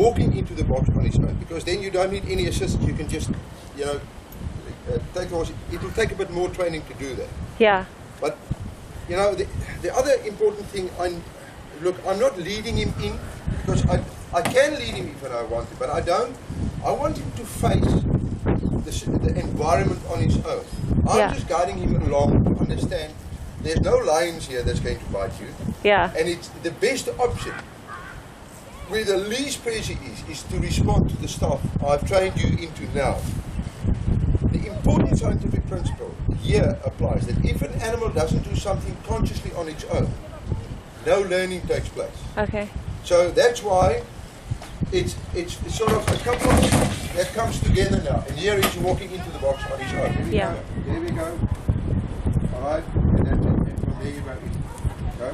walking into the box on his own, because then you don't need any assistance. You can just, you know, take horse. It will take a bit more training to do that. Yeah. But you know, the other important thing, I'm not leading him in, because I can lead him if I want to, but I don't. I want him to face the environment on his own. I'm just guiding him along to understand there's no lions here that's going to bite you. Yeah. And it's the best option, where the least pressure is to respond to the stuff I've trained you into now. The important scientific principle here applies that if an animal doesn't do something consciously on its own, no learning takes place. Okay. So that's why it's sort of a couple that comes together now. And here he's walking into the box on his own. There we go. All right. And that's it. And from there you go. Go.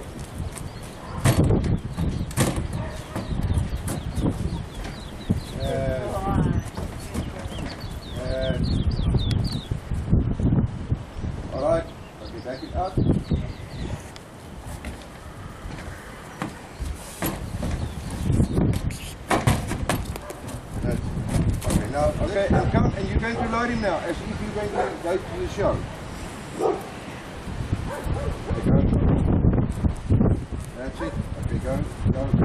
All right. Okay, back it up. Okay, and come, and you're going to load him now, as if you're going to go to the show. There you go. That's it. Okay, go.